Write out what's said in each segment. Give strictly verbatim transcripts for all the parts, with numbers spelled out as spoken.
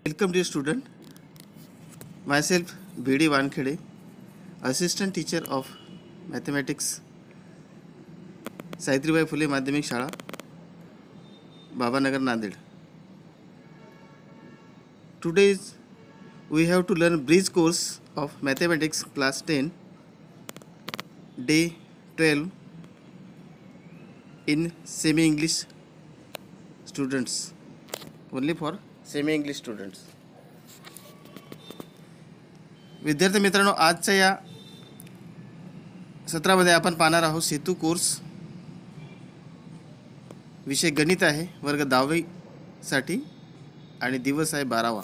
Welcome dear student, myself B D Wankhede, assistant teacher of mathematics, Savitribai Phule माध्यमिक शाळा, Babanagar, Nanded. Today we have to learn bridge course of mathematics class ten, day twelve in semi-English students, only for semi-English students. विद्यार्थी मित्रांनो, आजच्या या सत्रामध्ये आपण पाहणार आहोत सेतू कोर्स. विषय गणित आहे, वर्ग दहावी साठी आणि दिवस आहे बारावा.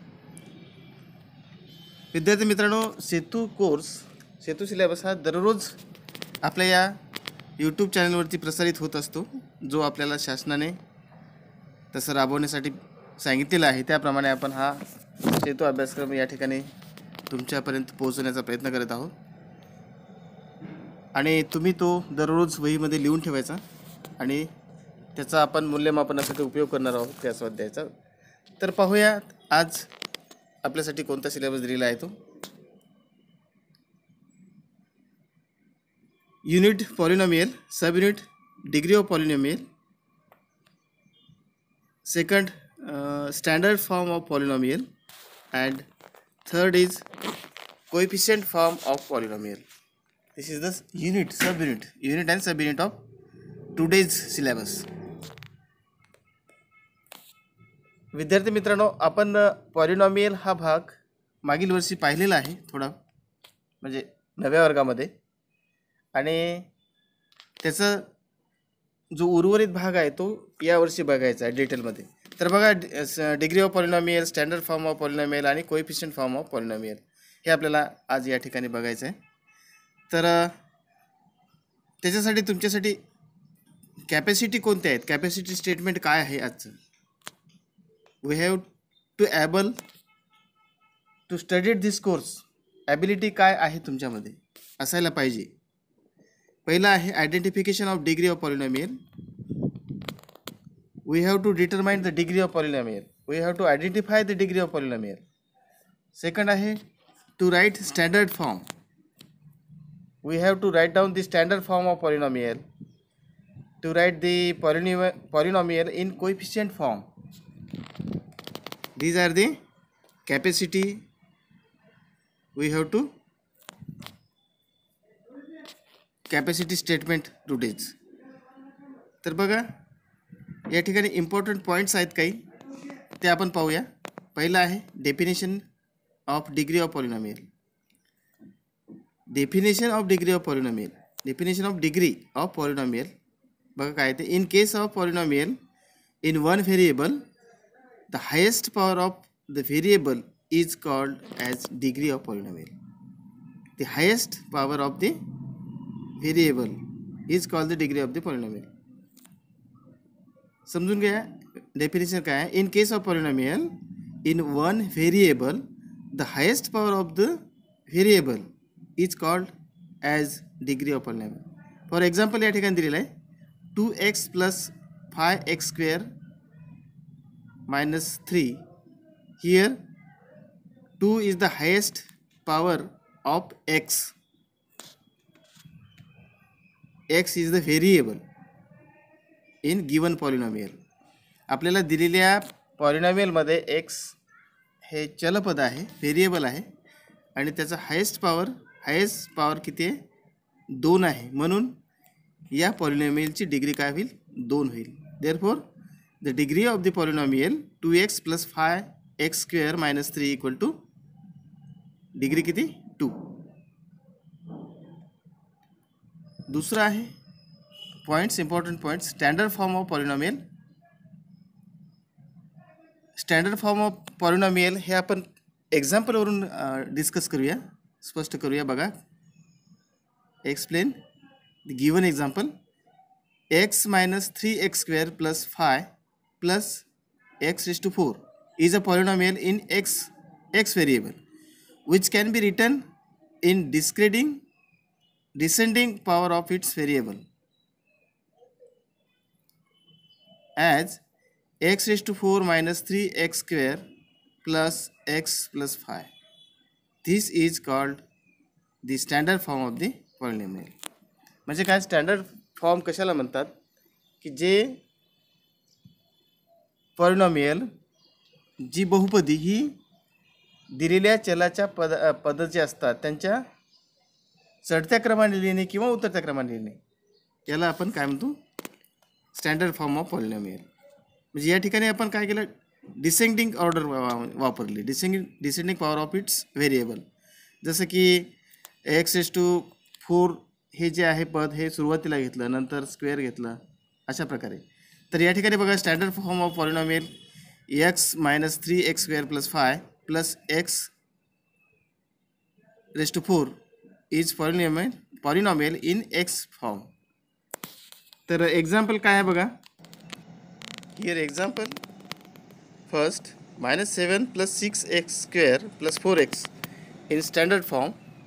विद्यार्थी मित्रांनो, सेतू कोर्स सेतू सिलेबस हा दररोज आपल्या या यूट्यूब चॅनलवरती प्रसारित होत असतो, जो आपल्याला शासनाने तसं राबवण्यासाठी सांगितलेला आहे. त्याप्रमाणे आपण हा सेतू अभ्यासक्रम या ठिकाणी तुमच्यापर्यंत पोहोचवण्याचा प्रयत्न करत आहोत आणि तुम्ही तो दररोज वहीमध्ये लिहून ठेवायचा आणि त्याचा आपण मूल्यमापनासाठी उपयोग करणार आहोत त्या स्वाध्यायाचा. तर पाहूया आज आपल्यासाठी कोणता सिलेबस दिलेला आहे तो. युनिट पॉलिनॉमियल, सब unit degree of polynomial, second standard form of polynomial and third is coefficient form of polynomial. This is the unit, sub unit, unit and sub unit of today's syllabus. विद्यार्थी मित्रांनो, आपण polynomial हा भाग मागील वर्षी पाहिलेला आहे थोडा, म्हणजे नव्या वर्गामध्ये, आणि त्याचा जो उर्वरित भाग आहे तो या वर्षी बघायचा आहे डिटेलमध्ये. तर बघा, degree of polynomial, standard form of polynomial आणि कोएफिशियंट फॉर्म ऑफ पॉलिनॉमियल हे आपल्याला आज या ठिकाणी बघायचं आहे. तर त्याच्यासाठी तुमच्यासाठी कॅपॅसिटी कोणत्या आहेत, कॅपॅसिटी स्टेटमेंट काय आहे आजचं. We have to able to study this course. Ability काय आहे तुमच्यामध्ये असायला पाहिजे. पहिला आहे identification of degree of polynomial. We have to determine the degree of polynomial. We have to identify the degree of polynomial. Second आहे to write standard form. We have to write down the standard form of polynomial. To write the polynomial polynomial in coefficient form. These are the capacity we have to capacity statement today's. तर बघा, या ठिकाणी important points आहेत काही, ते आपण पाहूया. पहिला आहे definition of degree of polynomial. Definition of degree of polynomial, definition of degree of polynomial बघा काय ते. In case of polynomial in one variable the highest power of the variable is called as degree of polynomial. The highest power of the variable is called the degree of the polynomial. समजून घ्या definition काय आहे. In case of polynomial in one variable the highest power of the variable is called as degree of polynomial. For example या ठिकाणी दिलेलं आहे two x plus five x square minus three. Here two is the highest power of x. X is the variable in given polynomial. आपल्याला दिलेल्या पॉलिनॉमियलमध्ये x हे चलपद आहे, variable आहे, आणि त्याचा हायेस्ट पॉवर हायेस्ट पॉवर किती आहे, दोन आहे. म्हणून या पॉलिनॉमियलची डिग्री काय होईल, दोन होईल. Therefore the degree of the polynomial two x plus five x square minus three equal to degree किती, टू. दुसरा आहे points, important points, standard form of polynomial. Standard form of polynomial हे आपण एक्झाम्पलवरून डिस्कस करूया, स्पष्ट करूया. बघा, explain the given example. X minus three x square plus five plus x raise to four is a polynomial in x x variable which can be return in descending descending power of its variable as x raised to four minus three x square plus x plus five. This is called the standard form of the polynomial. म्हणजे काय standard form कशाला म्हणतात की जे polynomial जी बहुपदी ही दिलेल्या चलाच्या पद पद जे असतात त्यांच्या चढत्या क्रमाने लिहिणे किंवा उतरत्या क्रमाने लिहिणे याला आपण काय म्हणतो स्टँडर्ड फॉर्म ऑफ पॉलिनॉमियल. म्हणजे या ठिकाणी आपण काय केलं डिसेंडिंग ऑर्डर वापरली. Descending descending power of its variable. जसं की एक्स एस टू फोर हे जे आहे पद हे सुरुवातीला घेतलं नंतर स्क्वेअर घेतलं अशा प्रकारे. तर या ठिकाणी बघा standard form of polynomial x minus three x square plus five plus x raise to four is polynomial polynomial in x form. तर एक्झाम्पल काय आहे बघा. Here example first minus seven plus six x square plus four x in standard form.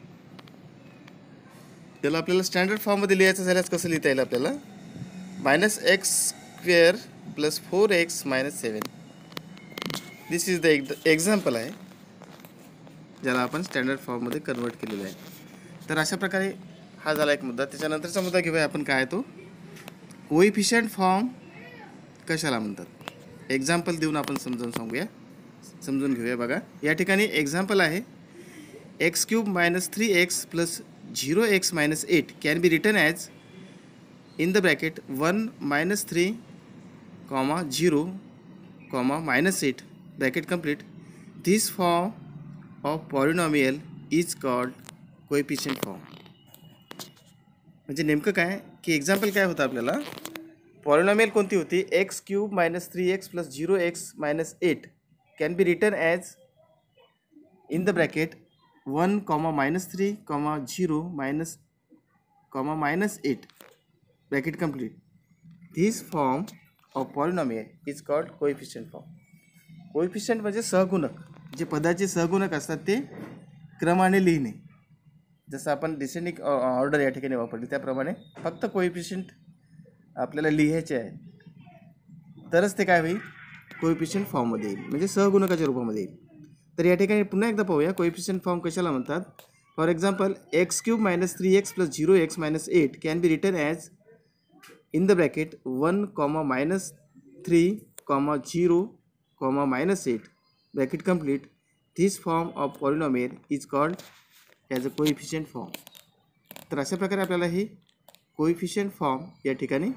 त्याला आपल्याला standard फॉर्ममध्ये लिहायचं झाल्यास कसं लिहिता येईल आपल्याला minus x square plus four x minus seven. This is the example आहे ज्याला आपण स्टँडर्ड फॉर्ममध्ये कन्वर्ट केलेलं आहे. तर अशा प्रकारे हा झाला एक मुद्दा. त्याच्यानंतरचा मुद्दा घेऊया आपण काय आहे तो कोइफिशियंट फॉर्म कशाला म्हणतात. एक्झाम्पल देऊन आपण समजावून सांगूया समजून घेऊया. बघा या ठिकाणी एक्झाम्पल आहे x cube minus three x plus zero x minus eight can be return as in the bracket one minus three comma zero comma minus eight bracket complete. This form of polynomial is called coefficient form. म्हणजे नेमकं काय की example काय होतं आपल्याला polynomial कोणती होती x cube minus three x plus zero x minus eight can be return as in the bracket one comma minus three comma zero minus comma minus eight bracket complete. This form of polynomial is called coefficient form. Coefficient म्हणजे सहगुणक. जे पदाचे सहगुणक असतात ते क्रमाने लिहिणे. जसं आपण डिसेंडिंग ऑर्डर या ठिकाणी वापरली त्याप्रमाणे फक्त कोएफिशिएंट आपल्याला लिहायचे आहे तरच ते काय होईल कोएफिशिएंट फॉर्ममध्ये येईल म्हणजे सहगुणकाच्या रूपामध्ये येईल. तर या ठिकाणी पुन्हा एकदा पाहूया कोएफिशिएंट फॉर्म कशाला म्हणतात. For example x cube minus three x plus zero x minus eight can be return as in the bracket one comma minus three comma zero comma minus eight bracket complete. This form of polynomial is called as a coefficient form. तर अशा प्रकारे आपल्याला ही coefficient form या ठिकाणी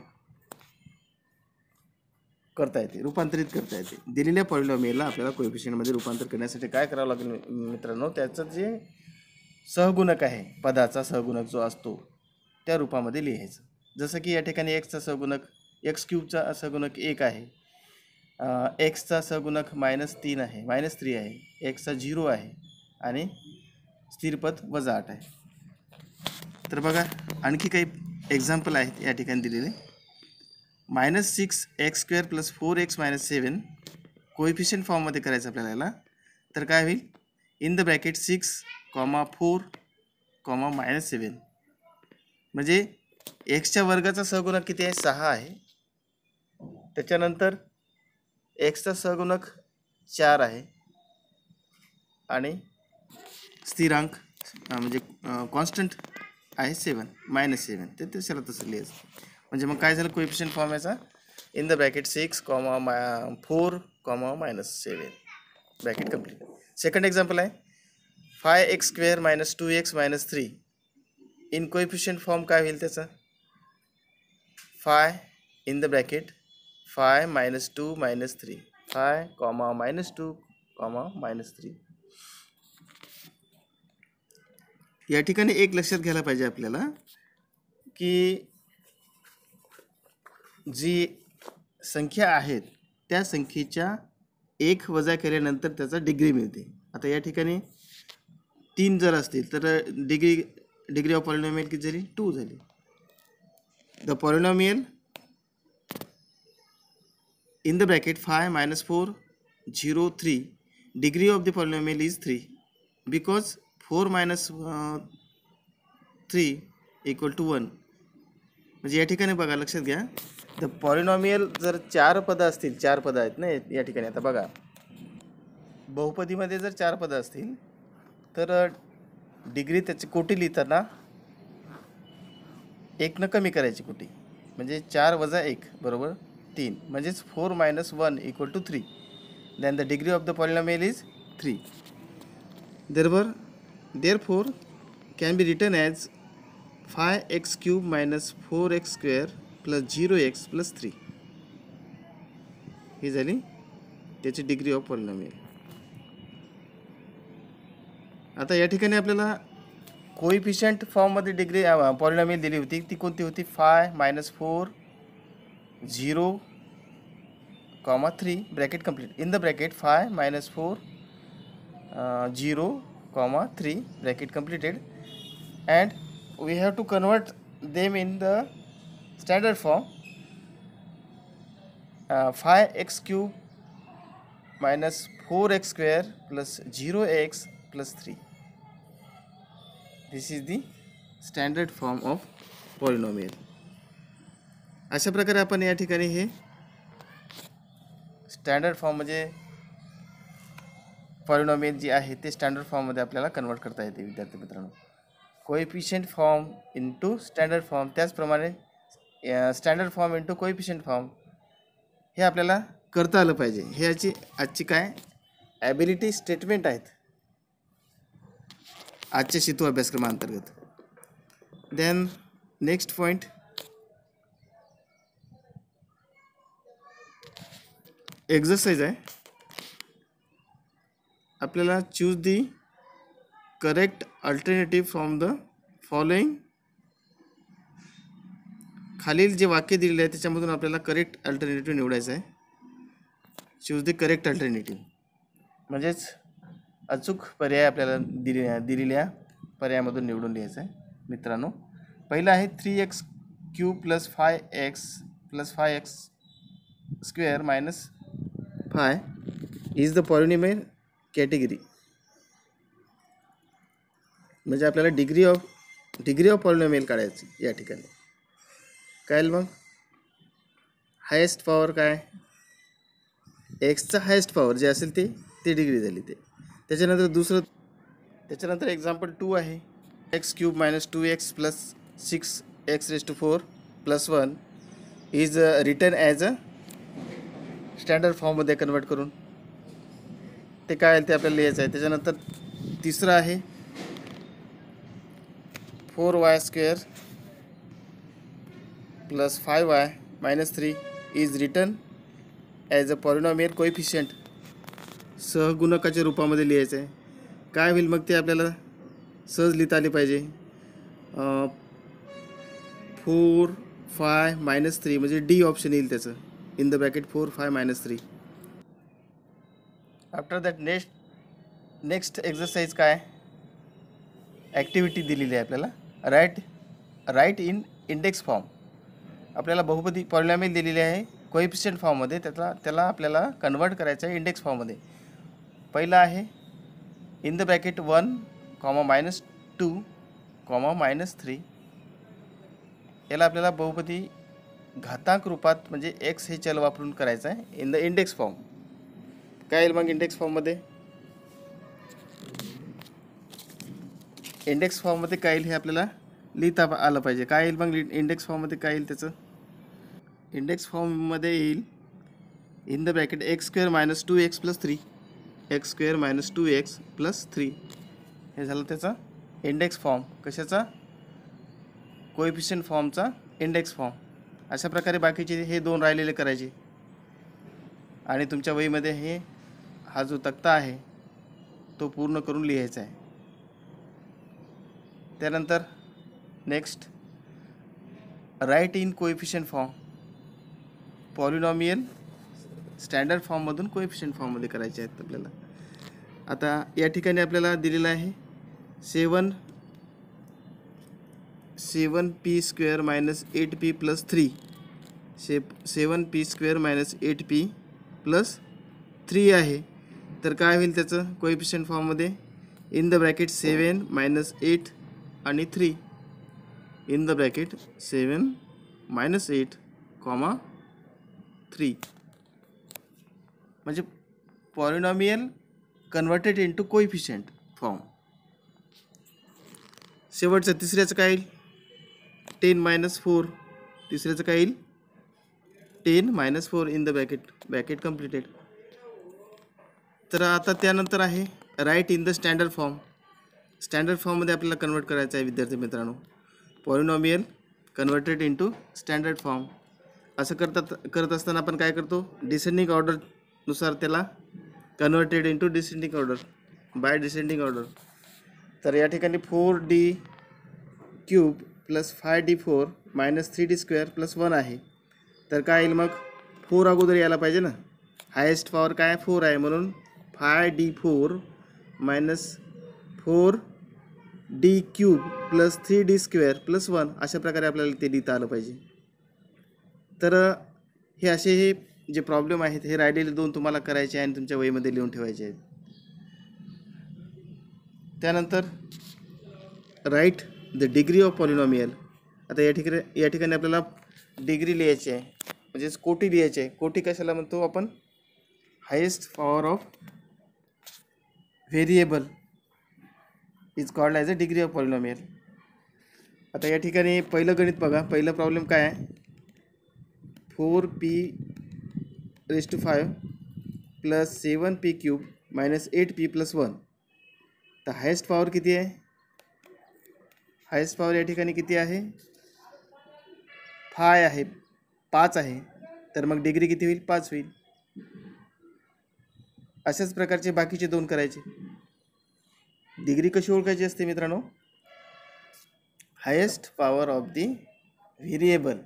करता येते रूपांतरित करता येते. दिलेल्या पॉलिनॉमियलला आपल्याला कोएफिशिएंटमध्ये रूपांतर करण्यासाठी काय करावं लागेल मित्रांनो त्याचं जे सहगुणक आहे पदाचा सहगुणक जो असतो त्या रूपामध्ये लिहायचं. जसं की या ठिकाणी एक्सचा सहगुणक एक्स क्यूबचा सहगुणक एक आहे एक्सचा सहगुणक मायनस तीन आहे मायनस थ्री आहे एक्सचा झिरो आहे आणि स्थिरपद वजा आठ आहे. तर बघा आणखी काही एक्झाम्पल आहेत या ठिकाणी दिलेले. Minus six x square plus four x minus seven coefficient फॉर्ममध्ये करायचं आपल्याला याला. तर काय होईल in the bracket six comma four comma minus seven. म्हणजे एक्सच्या वर्गाचा सहगुणक किती आहे सहा आहे. त्याच्यानंतर एक्सचा सहगुणक चार आहे आणि स्थिरांक म्हणजे कॉन्स्टंट आहे सेवन मायनस सेवन. ते त्याला तसं लिहायचं. म्हणजे मग काय झालं कोएफिशिएंट फॉर्म याचा in the bracket six comma my four comma minus seven bracket complete. Second example आहे five x square minus two x minus three in coefficient form काय होईल त्याचा five in the bracket five minus two minus three five comma minus two comma minus three. या ठिकाणी एक लक्षात घ्यायला पाहिजे आपल्याला की जी संख्या आहेत त्या संख्येच्या एक वजा केल्यानंतर त्याचा डिग्री मिळते. आता या ठिकाणी तीन जर असतील तर डिग्री डिग्री ऑफ पॉलिनॉमियल किती झाली टू झाली. The polynomial in the bracket five minus four zero three degree of the polynomial is three because four minus three equal to one. म्हणजे या ठिकाणी बघा लक्षात घ्या द पॉलिनॉमियल जर चार पदं असतील चार पदं आहेत ना या ठिकाणी. आता बघा बहुपदीमध्ये जर चार पदं असतील तर डिग्री त्याची कोटी लिहिताना एकनं कमी करायची कोटी, म्हणजे चार वजा एक बरोबर तीन, म्हणजेच four minus one equal to three. Then the degree of the polynomial is three. Therefore therefore can be written as five x cube minus four x square plus zero x plus three. ही झाली त्याची degree of polynomial. आता या ठिकाणी आपल्याला coefficient फॉर्ममध्ये degree polynomial दिली होती, ती कोणती होती? Five minus four zero comma three bracket complete. In the bracket five minus four zero comma three bracket completed, and we have to convert them in the standard form. Five x cube minus four x square plus zero x plus three. This is the standard form of polynomial. अशा प्रकारे आपण या ठिकाणी हे standard form म्हणजे polynomial जी आहे ते स्टँडर्ड फॉर्ममध्ये आपल्याला कन्वर्ट करता येते विद्यार्थी मित्रांनो. Coefficient form into standard form, त्याचप्रमाणे standard form into coefficient form हे आपल्याला करता आलं पाहिजे. हे याची आजची काय ॲबिलिटी स्टेटमेंट आहेत आजच्या शितू अभ्यासक्रमांतर्गत. देन नेक्स्ट पॉईंट, एक्झरसाइज आहे. आपल्याला choose the correct alternative from the following. खालील जे वाक्य दिलेले आहे त्याच्यामधून आपल्याला करेक्ट अल्टरनेटिव्ह निवडायचं आहे. चूज दी करेक्ट अल्टरनेटिव्ह म्हणजेच अचूक पर्याय आपल्याला दिले दिलेल्या पर्यायामधून निवडून लिहायचं आहे मित्रांनो. पहिला आहे three x cube plus five x plus five x square minus five is the polynomial category. म्हणजे आपल्याला degree of degree of polynomial काढायची या ठिकाणी. काय मग हायेस्ट पॉवर काय, एक्सचा हायेस्ट पॉवर जे असेल ते ती डिग्री झाली. ते त्याच्यानंतर दुसरं त्याच्यानंतर एक्झाम्पल टू आहे. X cube minus two x plus six x raise to four plus one is return as a standard फॉर्ममध्ये कन्वर्ट करून ते काय आहे ते आपल्याला लिहायचं आहे. त्याच्यानंतर तिसरं आहे four y square plus five y minus three is return as a polynomial coefficient. सहगुणकाच्या रूपामध्ये लिहायचं आहे. काय होईल मग ते आपल्याला सहज लिहिता आले पाहिजे. फोर फाय मायनस थ्री म्हणजे डी ऑप्शन येईल त्याचं. In the bracket four five minus three. After that next next exercise काय ॲक्टिव्हिटी दिलेली आहे आपल्याला. Write write in index form. आपल्याला बहुपदी पॉलिनॉमियल दिलेली आहे कोएफिशियंट फॉर्ममध्ये, त्याला त्याला आपल्याला कन्वर्ट करायचं आहे इंडेक्स फॉर्ममध्ये. पहिला आहे in the bracket one comma minus two comma minus three. याला आपल्याला बहुपदी घातांक रूपात म्हणजे एक्स हे चल वापरून करायचं आहे इन द इंडेक्स फॉर्म. काय येईल मग इंडेक्स फॉर्ममध्ये? इंडेक्स फॉर्ममध्ये काय येईल हे आपल्याला लिहिता आलं पाहिजे. काय येईल मग इंडेक्स फॉर्ममध्ये काय येईल त्याचं? इंडेक्स फॉर्ममध्ये येईल in the bracket x square minus two x plus three x square minus two x plus three. हे झालं त्याचा इंडेक्स फॉर्म. कशाचा? कोएफिशियंट फॉर्मचा इंडेक्स फॉर्म. अशा प्रकारे बाकीचे हे दोन राहिलेले करायचे आणि तुमच्या वहीमध्ये हे हा जो तक्ता आहे तो पूर्ण करून लिहायचा आहे. त्यानंतर next write in coefficient form. Polynomial standard फॉर्ममधून कोएफिशियंट फॉर्ममध्ये करायचे आहेत आपल्याला. आता या ठिकाणी आपल्याला दिलेलं आहे seven seven p square minus eight p plus three. Say seven p square minus eight p plus three आहे. तर काय होईल त्याचं कोएफिशियंट फॉर्ममध्ये? In the bracket seven minus eight आणि three. In the bracket seven minus eight comma three. म्हणजे polynomial converted into coefficient form. शेवटचं तिसऱ्याचं काय येईल? Ten minus four. तिसऱ्याचं काय येईल? Ten minus four in the bracket. Bracket completed. तर आता त्यानंतर आहे write in the standard form. Standard फॉर्ममध्ये आपल्याला कन्वर्ट करायचं आहे विद्यार्थी मित्रांनो. Polynomial converted into standard form. असं करतात करत असताना आपण काय करतो? डिसेंडिंग ऑर्डरनुसार त्याला converted into descending order by descending order. तर या ठिकाणी four d cube plus five d four minus three d square plus one आहे. तर काय येईल मग? फोर अगोदर यायला पाहिजे ना. हायेस्ट पॉवर काय? फोर आहे, म्हणून five d four minus four d cube plus three d square plus one अशा प्रकारे आपल्याला ते लिहिता आलं पाहिजे. तर हे असे हे जे प्रॉब्लेम आहेत हे राहिलेले दोन तुम्हाला करायचे आणि तुमच्या वहीमध्ये लिहून ठेवायचे आहेत. त्यानंतर write the degree of polynomial. आता या ठिकाणी या ठिकाणी आपल्याला डिग्री लिहायची आहे, म्हणजेच कोटी लिहायची आहे. कोटी कशाला म्हणतो आपण? Highest power of variable is called as a degree of polynomial. आता या ठिकाणी पहिलं गणित बघा. पहिलं प्रॉब्लेम काय आहे? Four p raise two five plus seven p cube minus eight p plus one. तर हायेस्ट पॉवर किती आहे? हायेस्ट पॉवर या ठिकाणी किती आहे? फाय आहे, पाच आहे. तर मग डिग्री किती होईल? पाच होईल. अशाच प्रकारचे बाकीचे दोन करायचे. डिग्री कशी ओळखायची असते मित्रांनो? Highest power of the variable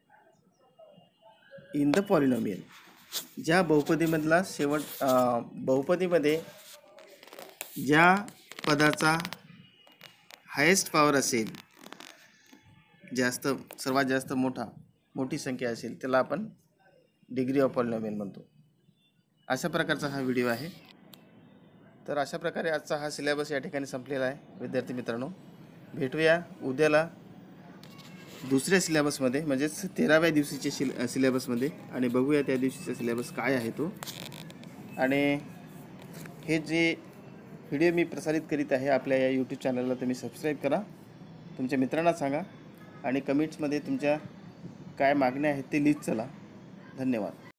in the polynomial. ज्या बहुपदीमधला शेवट बहुपदीमध्ये ज्या पदाचा हायेस्ट पॉवर असेल, जास्त सर्वात जास्त मोठा मोठी संख्या असेल, त्याला आपण डिग्री ऑफ पॉलिनॉमियल म्हणतो. अशा प्रकारचा हा व्हिडिओ आहे. तर अशा प्रकारे आजचा हा सिलेबस या ठिकाणी संपलेला आहे विद्यार्थी मित्रांनो. भेटूया उद्याला दुसऱ्या सिलेबसमध्ये, म्हणजेच तेराव्या दिवशीच्या सिल सिलेबसमध्ये आणि बघूया त्या दिवशीचा सिलेबस काय आहे तो. आणि हे जे व्हिडिओ मी प्रसारित करीत आहे आपल्या या यूट्यूब चॅनलला तुम्ही सबस्क्राईब करा, तुमच्या मित्रांना सांगा आणि कमेंट्समध्ये तुमच्या काय मागण्या आहेत ते लिहित चला. धन्यवाद.